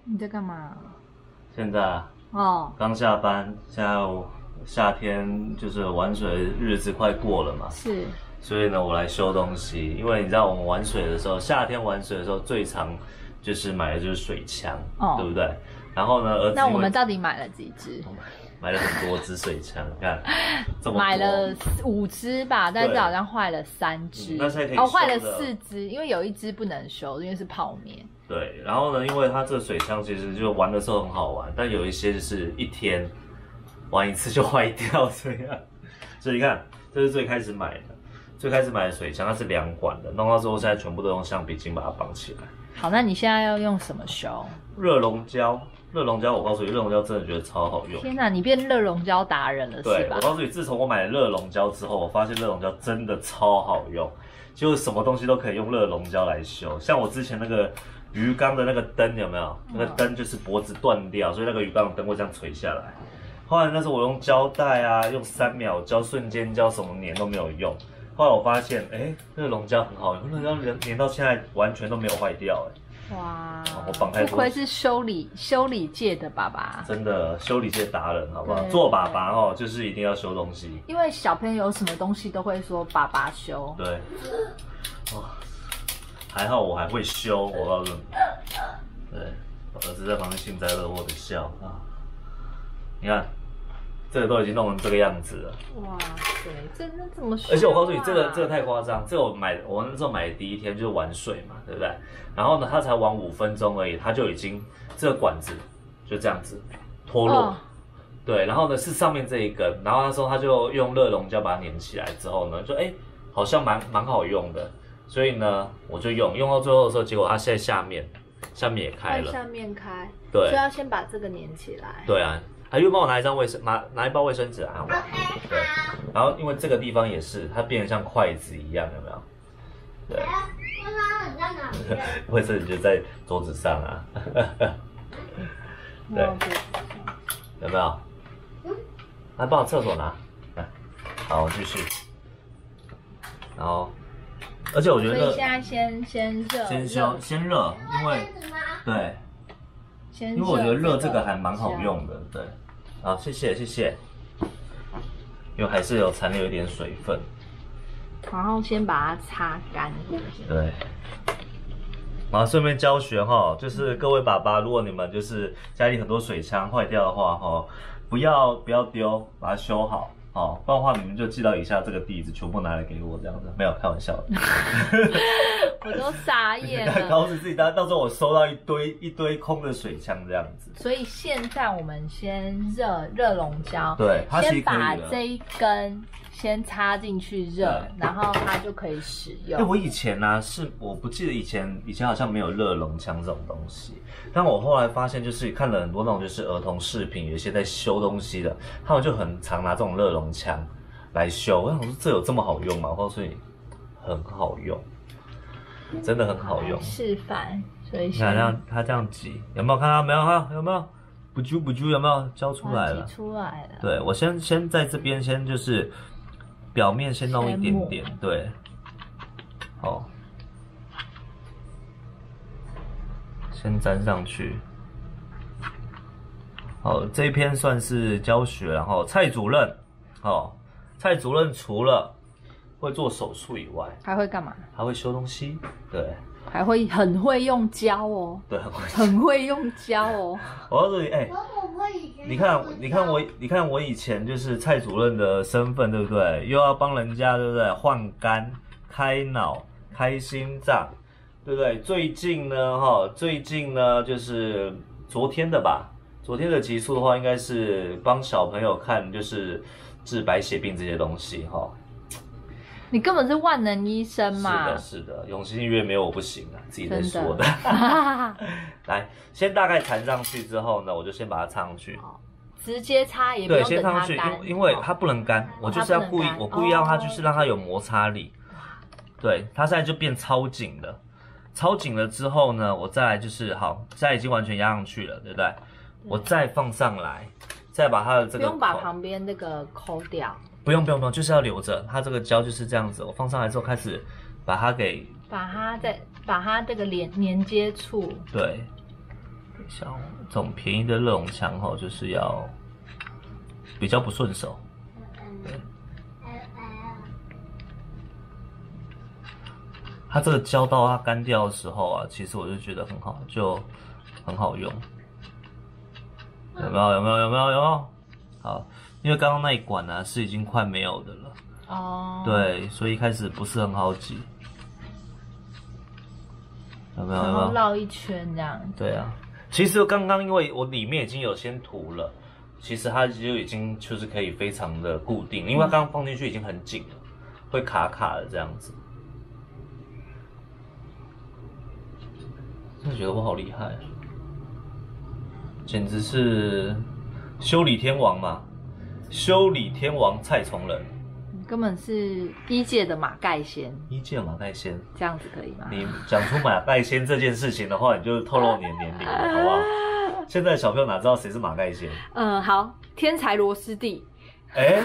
你在干嘛？ 现在哦， 刚下班，现在夏天就是玩水日子快过了嘛， 是， 所以呢，我来修东西。因为你知道，我们玩水的时候，夏天玩水的时候最常就是买的就是水枪，对不对？然后呢，儿子那我们到底买了几只？ 买了很多支水枪，你看，这么多买了5只吧，但是好像坏了3只， 那现在可以修的坏了4只，因为有1只不能修，因为是泡面。 对，然后呢，因为它这个水枪其实就玩的时候很好玩，但有一些就是一天玩一次就坏掉这样。所以你看，这是最开始买的水枪，它是2管的，弄到之后现在全部都用橡皮筋把它绑起来。 好，那你现在要用什么修？ 热熔胶，我告诉你，热熔胶真的觉得超好用。 天哪，你变热熔胶达人了，是吧？ 对，我告诉你，自从我买了热熔胶之后，我发现热熔胶真的超好用，就是什么东西都可以用热熔胶来修。像我之前那个鱼缸的那个灯有没有？那个灯就是脖子断掉，所以那个鱼缸的灯会这样垂下来。后来那时候我用胶带啊，用3秒胶、瞬间胶什么粘都没有用。后来我发现，热熔胶很好用，热熔胶粘到现在完全都没有坏掉， 哇！ 我绑太多， 不愧是修理界的爸爸， 真的修理界达人，好不好？做爸爸哦，就是一定要修东西， 因为小朋友有什么东西都会说爸爸修。 对，哇，还好我还会修，我告诉你，对，我儿子在旁边幸灾乐祸的笑啊，你看。这个都已经弄成这个样子了， 哇塞，这怎么修啊？ 而且我告诉你，这个太夸张，这个我那时候买的第一天就是玩水嘛，对不对？然后呢，他才玩5分钟而已，他就已经这个管子就这样子脱落，对，然后呢是上面这一根，然后那时候他就用热熔胶把它粘起来之后呢，就好像蛮好用的，所以呢我就用到最后的时候，结果它现在下面也开了， 下面开， 对， 所以要先把这个粘起来， 对啊。还又帮我拿一包卫生纸啊！对，然后因为这个地方也是，它变得像筷子一样，有没有？对。 卫生纸在哪里？ 卫生纸就在桌子上啊。对，有没有？来帮我厕所拿。来，好，我继续。然后，而且我觉得， 所以现在先热， 先热，因为对，因为我觉得热这个还蛮好用的，对。好，谢谢，因为还是有残留一点水分， 然后先把它擦干。 对，然后顺便教学哈，就是各位爸爸，如果你们就是家里很多水枪坏掉的话哈，不要丢，把它修好。哦，不然的话你们就寄到以下这个地址，全部拿来给我这样子，没有开玩笑的。 我都傻眼了， 搞死自己，到时候我收到一堆空的水枪这样子。 所以现在我们先热熔胶， 对，它先把这一根先插进去热，然后它就可以使用。 我以前呢我不记得以前好像没有热熔枪这种东西，但我后来发现就是看了很多那种就是儿童视频，有一些在修东西的，他们就很常拿这种热熔枪来修。我想说这有这么好用吗？我告诉你，很好用，真的很好用。 示范，所以你看它这样挤，有没有看到没有？有没有？不啾有没有浇出来了？ 挤出来了。 对，我先在这边先就是表面先弄一点点，对，好，先粘上去。好，这一篇算是教学，然后蔡主任除了会做手术以外， 还会干嘛？ 还会修东西，对。 还会很会用胶哦， 对， 很会用胶哦。 我告诉你，你看我以前就是蔡主任的身份，对不对？又要帮人家，对不对？换肝、开脑、开心脏，对不对？最近呢，就是昨天的集数的话，应该是帮小朋友看，就是治白血病这些东西，哈。 你根本是万能医生嘛！ 是的，永新医院没有我不行啊，自己在说的。来，先大概缠上去之后呢，我就先把它插上去。 直接插也不用等它干。 先插上去，因为它不能干，我就是要故意让它就是让它有摩擦力。对，它现在就变超紧了，超紧了之后呢，我再来就是好，现在已经完全压上去了，对不对？我再放上来，再把它的这个不用把旁边那个抠掉。 不用，就是要留着。它这个胶就是这样子，我放上来之后开始把它这个连接处，对， 像这种便宜的热熔枪哈，就是要比较不顺手。对，它这个胶到它干掉的时候啊，其实我就觉得很好，就很好用。有没有？好，因为刚刚那一管呢是已经快没有的了。哦。对，所以一开始不是很好挤。有没有？ 然后绕一圈这样。 对啊，其实刚刚因为我里面已经有先涂了，其实它就已经就是可以非常的固定，因为它刚刚放进去已经很紧了，会卡卡的这样子。真的觉得我好厉害，简直是修理天王嘛！修理天王蔡崇仁。 根本是一届的马盖先， 一届马盖先， 这样子可以吗？ 你讲出马盖先这件事情的话，你就透露你的年龄了，好不好？现在小朋友哪知道谁是马盖先？ 好，天才螺丝弟。 对。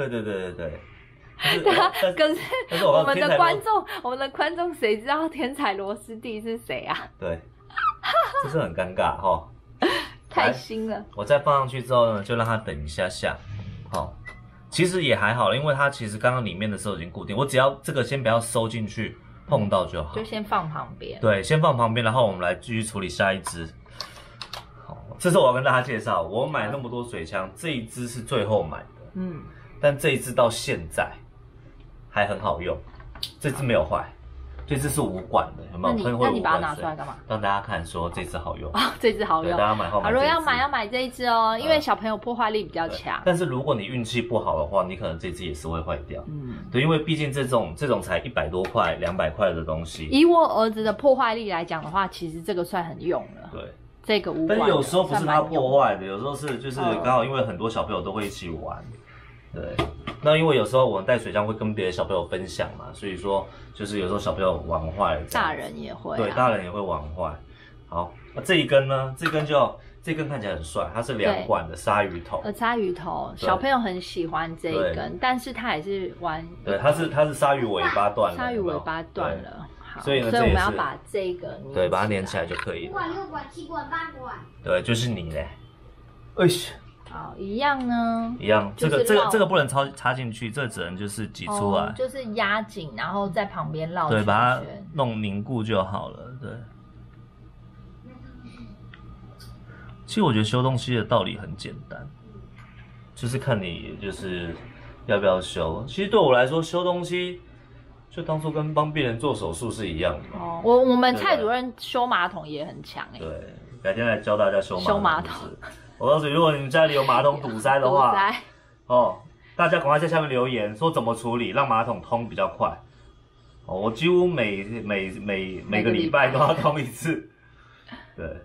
可是我们的观众谁知道天才螺丝弟是谁啊？ 对，这是很尴尬哈。 太新了。 我再放上去之后呢，就让它等一下下，好。其实也还好了，因为它其实刚刚里面的时候已经固定，我只要这个先不要收进去，碰到就好。 就先放旁边。 对，先放旁边，然后我们来继续处理下一支。好，这是我要跟大家介绍，我买那么多水枪，这一支是最后买的，但这一支到现在还很好用，这支没有坏。这支是无管的，有没有？ 那你把它拿出来干嘛？ 让大家看说这支好用这支好用， 大家买后买。 如果要买这一支哦，因为小朋友破坏力比较强。 但是如果你运气不好的话，你可能这支也是会坏掉。对，因为毕竟这种才100多块、200块的东西。 以我儿子的破坏力来讲的话，其实这个算很用了。 对， 这个无管。 但是有时候不是他破坏的，有时候是就是刚好因为很多小朋友都会一起玩。对，那因为有时候我们带水枪会跟别的小朋友分享嘛，所以说就是有时候小朋友玩坏了， 大人也会， 对，大人也会玩坏。好，那这一根呢？这根看起来很帅，它是2管的鲨鱼头。 鲨鱼头，小朋友很喜欢这一根，但是他也是玩。 对，它是鲨鱼尾巴断了。 鲨鱼尾巴断了，好， 所以我们要把这个对，把它粘起来就可以了。 5管、6管、7管、8管。 对，就是你嘞。 好，一样呢？ 一样，这个不能插进去，这只能就是挤出来， 就是压紧，然后在旁边绕圈圈， 对，把它弄凝固就好了。对，其实我觉得修东西的道理很简单，就是看你就是要不要修。其实对我来说，修东西就当初跟帮病人做手术是一样的。 我们蔡主任修马桶也很强哎。 对，改天来教大家修马桶。我告诉你，如果你们家里有马桶堵塞的话，大家赶快在下面留言说怎么处理，让马桶通比较快。我几乎每个礼拜都要通一次。对，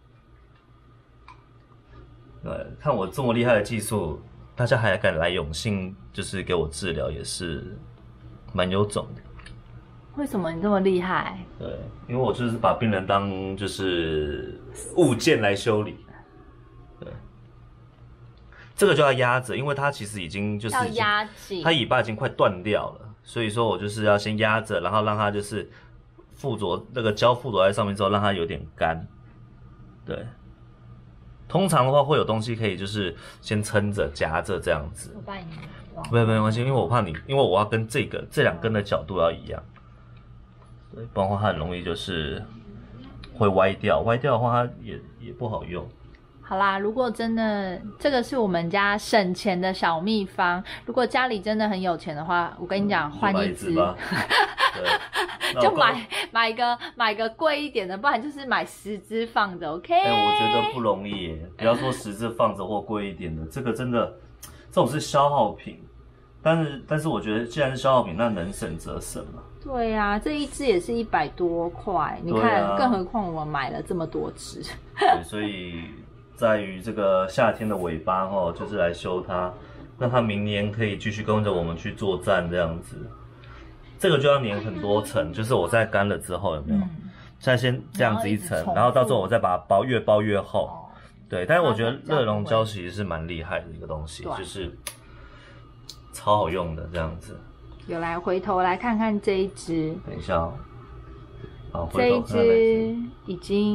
看我这么厉害的技术，大家还敢来永信，就是给我治疗，也是蛮有种的。 为什么你这么厉害？ 对，因为我就是把病人当就是物件来修理。对，这个就要压着，因为它其实已经就是要压紧， 它尾巴已经快断掉了，所以说我就是要先压着，然后让它就是附着那个胶附着在上面之后，让它有点干。对，通常的话会有东西可以就是先撑着夹着这样子。 我帮你没关系，因为我怕你，因为我要跟这2根的角度要一样。对，不然的话它很容易就是会歪掉，歪掉的话它也不好用。 好啦，如果真的这个是我们家省钱的小秘方，如果家里真的很有钱的话，我跟你讲，换一支，就买个贵一点的，不然就是买10支放着 ，OK？ 我觉得不容易耶，不要说10支放着或贵一点的，这个真的这种是消耗品，但是我觉得既然是消耗品，那能省则省嘛。 对呀，这一支也是100多块，你看，更何况我买了这么多支。 对，所以在于这个夏天的尾巴就是来修它，让它明年可以继续跟着我们去作战这样子。这个就要粘很多层，就是我在干了之后有没有？现在先这样子一层，然后到时候我再把它越包越厚。对，但是我觉得热熔胶其实是蛮厉害的一个东西，就是超好用的这样子。 有来回头来看看这一支， 等一下这一支已经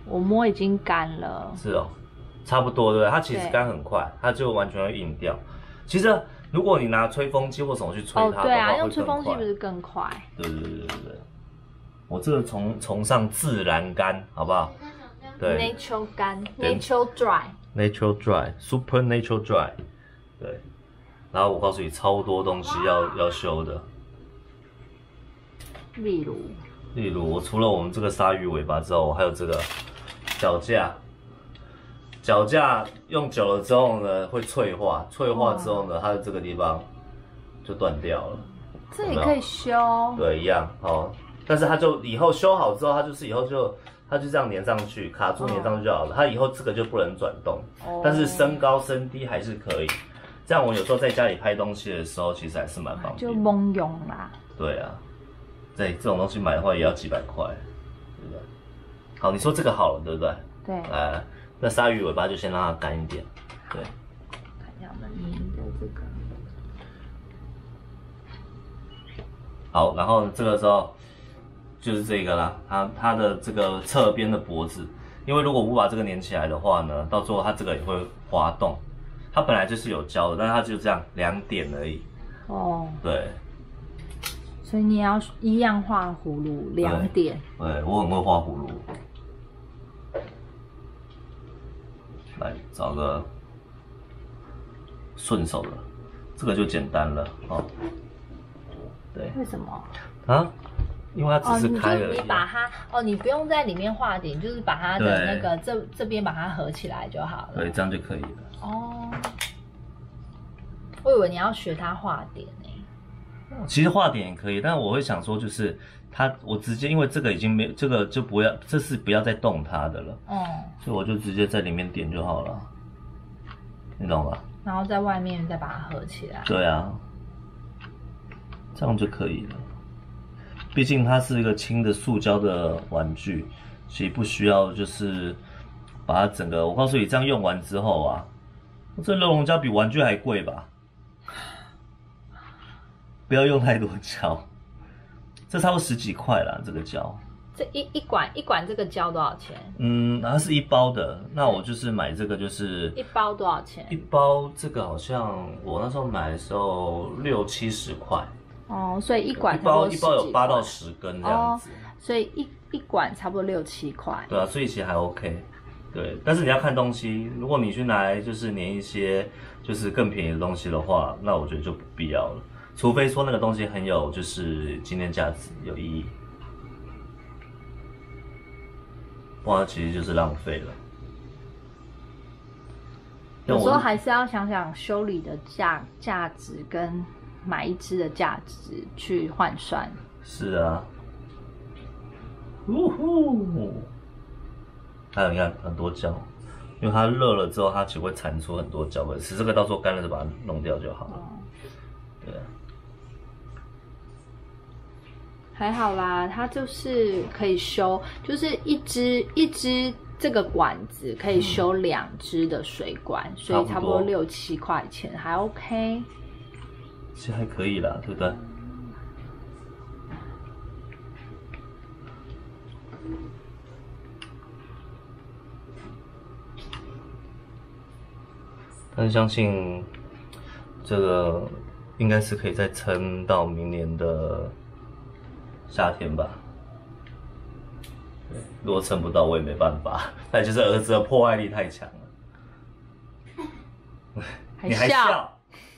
我摸已经干了。 是哦，差不多对不对？它其实干很快，它就完全会硬掉。其实如果你拿吹风机或什么去吹它的话， 对啊，用吹风机不是更快？ 对。我这个崇尚自然干，好不好？对 ，natural 干 ，natural dry，natural dry，super natural dry， 对。然后我告诉你，超多东西要修的， 例如， 我除了我们这个鲨鱼尾巴之后，我还有这个脚架用久了之后呢，会脆化之后呢，它的这个地方就断掉了。 这也可以修？ 对，一样哦。但是它就以后修好之后，它就这样粘上去，卡住粘上去就好了。它以后这个就不能转动，但是升高升低还是可以。这样我有时候在家里拍东西的时候，其实还是蛮方便。 就蒙用啦。对啊，这种东西买的话也要几百块，对不对？好，你说这个好了，对不对？ 对。 那鲨鱼尾巴就先让它干一点。对。 看一下我们粘的这个。 好，然后这个时候就是这个啦，它的这个侧边的脖子，因为如果不把这个粘起来的话呢，到最后它这个也会滑动。它本来就是有胶的，但是它就这样2点而已。哦。对。 所以你要一样画葫芦2点。 对，我很会画葫芦。来找个顺手的，这个就简单了哦。对。 为什么？ 啊？因为它只是开而已。 你把它你不用在里面画点，就是把它的那个这边把它合起来就好了。 对，这样就可以了。 哦。我以为你要学它画点呢。 其实画点也可以，但是我会想说，就是我直接因为这个已经没这个就不要，这是不要再动它的了。所以我就直接在里面点就好了，你懂吧？ 然后在外面再把它合起来。 对啊，这样就可以了。毕竟它是一个轻的塑胶的玩具，所以不需要就是把它整个。我告诉你，这样用完之后啊，这热熔胶比玩具还贵吧？不要用太多胶，这差不多10几块啦，这个胶。 这一管这个胶多少钱？ 它是1包的，那我就是买这个，就是 1包多少钱 ？1包这个好像我那时候买的时候60、70块。 哦，所以一管一包有8到10根这样子。 所以一管差不多6、7块。 对啊，所以其实还 OK。对，但是你要看东西，如果你去拿来就是粘一些就是更便宜的东西的话，那我觉得就不必要了。除非说那个东西很有就是纪念价值、有意义，不然其实就是浪费了。 有时候还是要想想修理的价值跟买一支的价值去换算。是啊。呜呼！还有你看很多胶，因为它热了之后，它其实会产出很多胶粉，是这个到时候干了就把它弄掉就好了。对啊。 还好啦，它就是可以修，就是一支这个管子可以修2支的水管，所以差不多6、7块钱，还 OK。 其实还可以啦，对不对？但是相信这个应该是可以再撑到明年的夏天吧。对，如果撑不到我也没办法，那就是儿子的破坏力太强了。你还笑？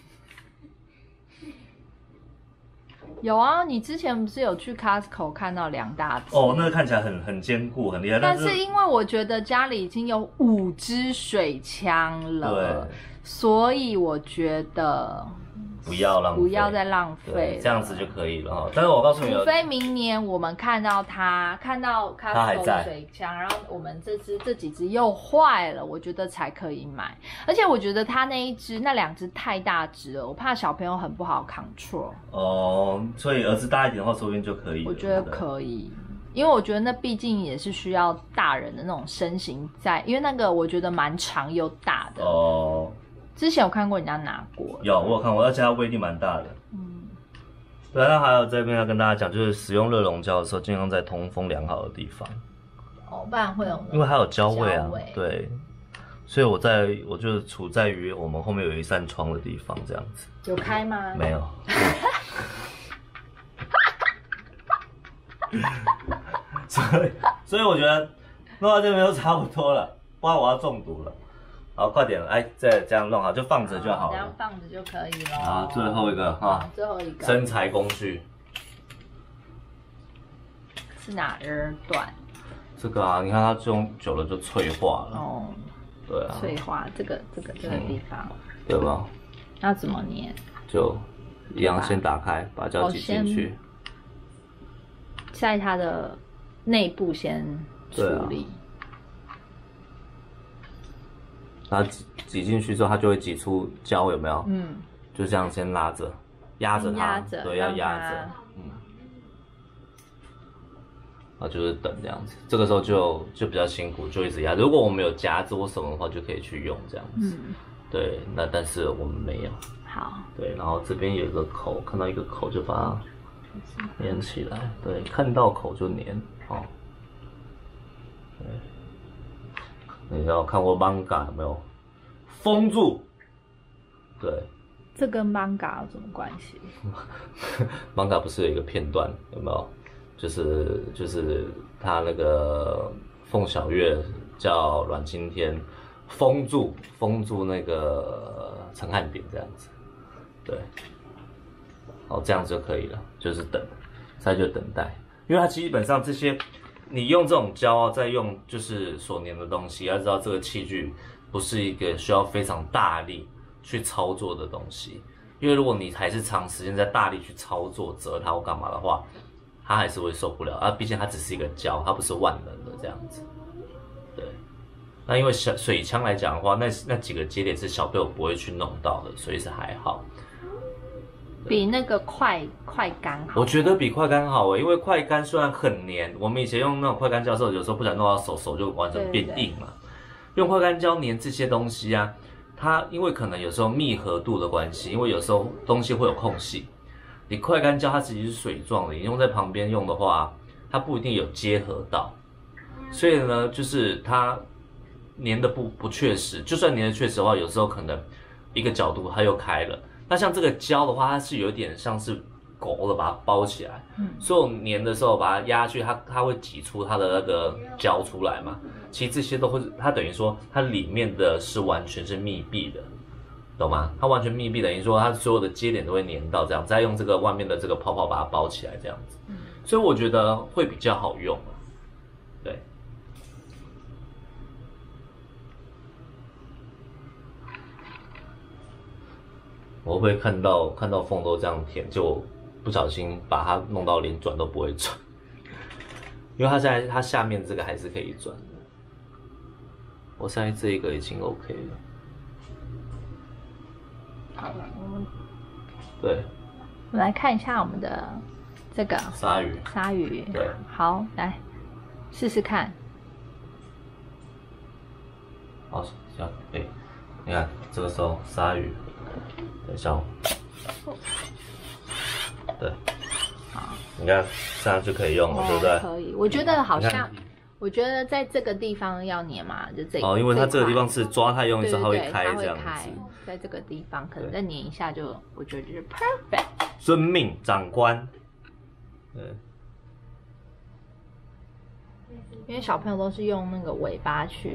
有啊，你之前不是有去 Costco 看到2大支？ 哦，那个看起来很坚固，很厉害。 但是因为我觉得家里已经有5支水枪了，所以我觉得不要再浪费， 这样子就可以了哈。但是我告诉你， 除非明年我们看到 Costco 的水枪，然后我们这几只又坏了，我觉得才可以买。而且我觉得它那2只太大只了，我怕小朋友很不好 control。 哦，所以儿子大一点的话，说不定就可以了。 我觉得可以。因为我觉得那毕竟也是需要大人的那种身形在，因为那个我觉得蛮长又大的。哦。之前有看过人家拿过， 我有看过，而且它威力蛮大的。对，那还有这边要跟大家讲，就是使用热熔胶的时候，尽量在通风良好的地方。 哦， 不然会有因为它有焦味啊焦味， 对，所以我就处在于我们后面有一扇窗的地方，这样子。 有开吗？ 没有。所以我觉得弄到这边就差不多了，不然我要中毒了。好，快点，哎，再这样弄好，就放着就好这样了。 放着就可以了。 好，最后一个哈， 最后一个生财工具是哪儿短？ 这个啊，你看它用久了就脆化了。 哦， 对啊， 脆化这个地方， 对吧？ 要怎么粘？ 就一样，先打开，把胶挤进去。 在它的内部先处理。 它挤进去之后，它就会挤出胶，有没有？嗯，就这样先拉着，压着它，对，要压着，啊，就是等这样子。这个时候就比较辛苦，就一直压。如果我们有夹子或什么的话，就可以去用这样子。对，那但是我们没有。 好。对， 然后这边有一个口，看到一个口就把它粘起来。对，看到口就粘。哦。对。你要看过 manga 有没有？封住。对。 这跟 manga 有什么关系 ？manga 不是有一个片段有没有？就是他那个凤小岳叫阮经天封住那个陈汉典这样子。对。好，这样就可以了，就是等，再就等待，因为它基本上这些。你用这种胶啊，再用就是所粘的东西，要知道这个器具不是一个需要非常大力去操作的东西，因为如果你还是长时间在大力去操作折它或干嘛的话，它还是会受不了啊。毕竟它只是一个胶，它不是万能的这样子。对，那因为水枪来讲的话，那几个节点是小朋友不会去弄到的，所以是还好。 比那个快干好， 我觉得比快干好因为快干虽然很黏，我们以前用那种快干胶的时候，有时候不小心弄到手就完全变硬嘛。用快干胶粘这些东西啊，它因为可能有时候密合度的关系，因为有时候东西会有空隙，你快干胶它其实是水状的，你用在旁边用的话，它不一定有结合到，所以呢，就是它粘的不确实，就算粘的确实的话，有时候可能一个角度它又开了。那像这个胶的话，它是有点像是勾的把它包起来，所以我粘的时候把它压下去，它会挤出它的那个胶出来嘛。其实这些都会，它等于说它里面的是完全是密闭的，懂吗？它完全密闭，等于说它所有的接点都会粘到这样，再用这个外面的这个泡泡把它包起来这样子。所以我觉得会比较好用，对。我会不会看到缝都这样填，就不小心把它弄到连转都不会转，因为它现在它下面这个还是可以转的。我现在这一个已经 OK 了。 好了， 对， 我们来看一下我们的这个鲨鱼。 鲨鱼， 对， 好，来试试看。 好，这样，你看这个时候鲨鱼。等一下哦，对，好，你看这样就可以用了，对不对？ 可以，我觉得好像，我觉得在这个地方要粘嘛，就这因为它这个地方是抓太用力之后它会开这样子， 在这个地方可能再粘一下就，我觉得就是 perfect。 遵命长官，对， 因为小朋友都是用那个尾巴去。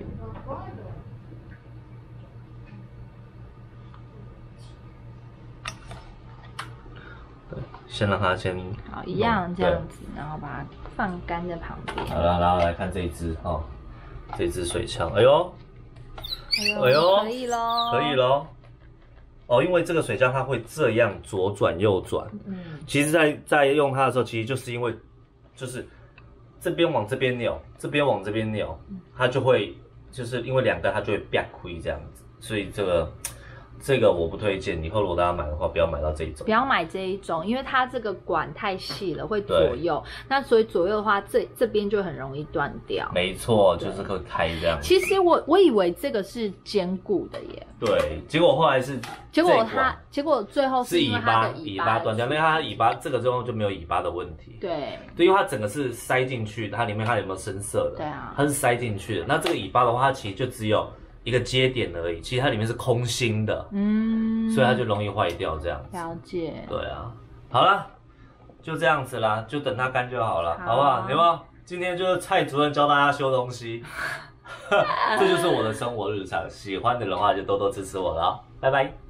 先让它先好一样这样子，然后把它放干在旁边。 好了，然后来看这一支哦，这支水枪，哎呦， 可以咯， 可以咯。哦，因为这个水枪它会这样左转右转，其实在用它的时候，其实就是因为就是这边往这边扭，这边往这边扭，它就会就是因为两个它就会变亏这样子，所以这个这个我不推荐，以后如果大家买的话，不要买到这一种。 不要买这一种，因为它这个管太细了，会左右。那所以左右的话，这边就很容易断掉。 没错，就是会开这样。 其实我以为这个是坚固的耶。 对，结果后来是结果最后是因为它的尾巴断掉，因为它尾巴这个之后就没有尾巴的问题。 对， 因为它整个是塞进去，它里面看有没有深色的。 对啊， 它是塞进去的。那这个尾巴的话，它其实就只有一个接点而已，其实它里面是空心的，所以它就容易坏掉这样子。 了解。 对啊，好了，就这样子啦，就等它干就好了，好不好？有没有？今天就是蔡主任教大家修东西，这就是我的生活日常。喜欢的人的话就多多支持我了，拜拜。